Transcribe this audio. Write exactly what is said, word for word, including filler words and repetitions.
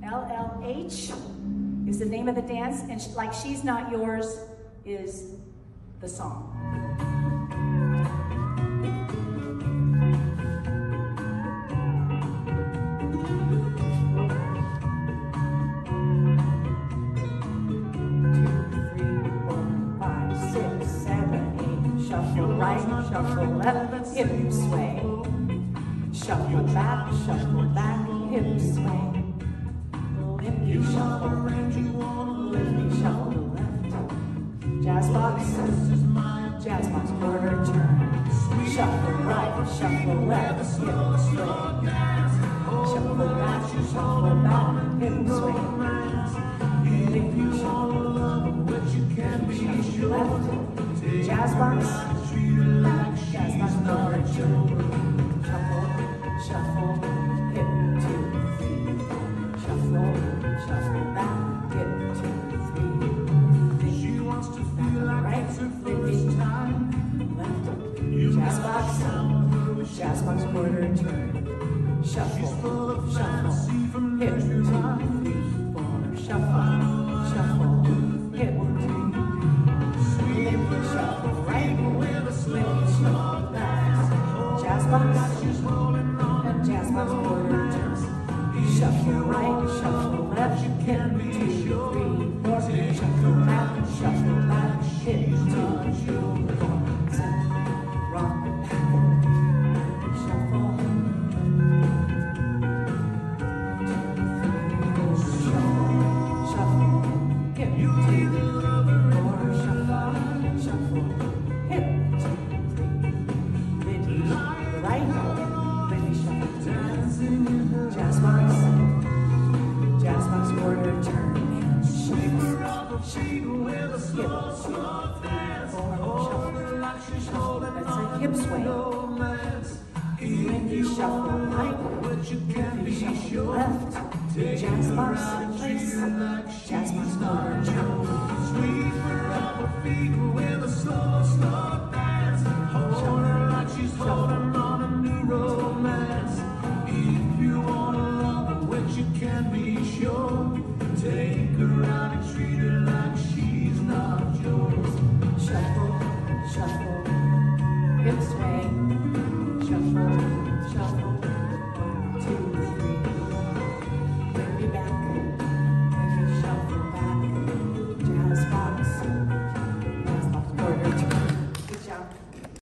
L L H is the name of the dance, and sh like She's Not Yours is the song. Shuffle right, shuffle left, hip sway. Shuffle back, shuffle back, hip sway. Limpy shuffle, limpy shuffle left. Jazz box, jazz box quarter turn. Shuffle right, shuffle left, hip sway. Shuffle back, shuffle back, hip sway. Limpy shuffle, shuffle left. Jazz box, jazz box quarter turn. Shuffle, shuffle, hip, two, three. Shuffle, shuffle back, hip, two, three. She wants to feel like right, limpy time, left. Jazz box, jazz box quarter turn. Shuffle, shuffle, hip, two, three, four. Shuffle, shuffle, hip, two. Shuffle right, limpy shuffle left. Jazz box, and jazz box quarter turn. Shuffle right, shuffle left, hip, two, three, four. Shuffle back, shuffle back, hip, two, three, four. Sit, rock, shuffle. Shuffle, shuffle, hip, two, three, four. Shuffle, shuffle, hip, two, three. Limpy, right, limpy shuffle, jazz box, jazz box quarter turn. Shuffle, shuffle, hip, two, three, four. Shuffle, shuffle, that's a hip sway. Limpy shuffle right, limpy shuffle left. Jazz box in place, jazz box quarter turn. Sweep her up her feet with a slow, slow dance.